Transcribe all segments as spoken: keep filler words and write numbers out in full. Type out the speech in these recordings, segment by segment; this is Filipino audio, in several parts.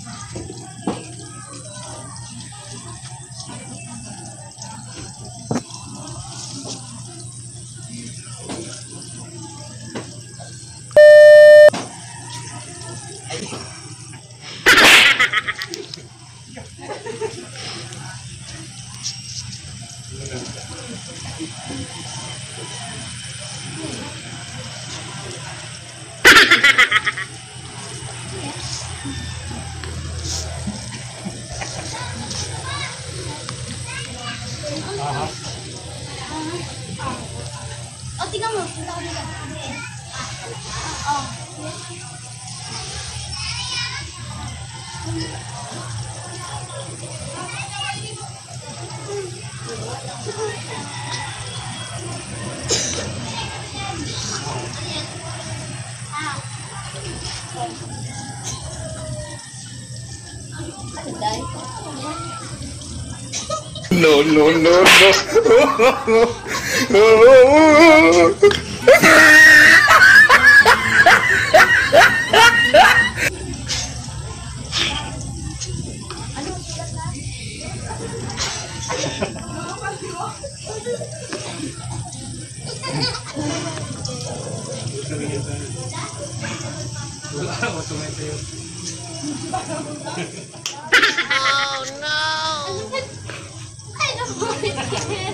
Oh, tingnan mo. Punta ko dito. Oh. No, no, no, no. Oh no! I don't want it.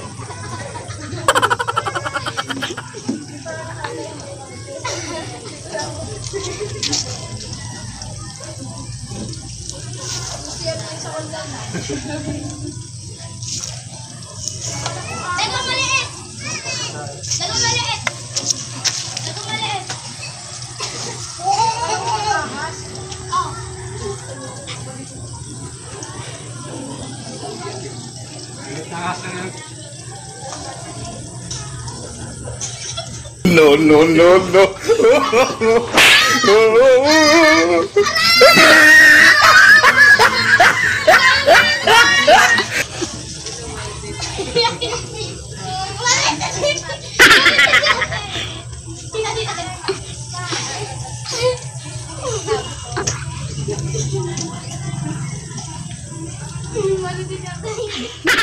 Dagang maliit! Dagang maliit! Dagang maliit! Oh! No, no, no, no. Malu dia.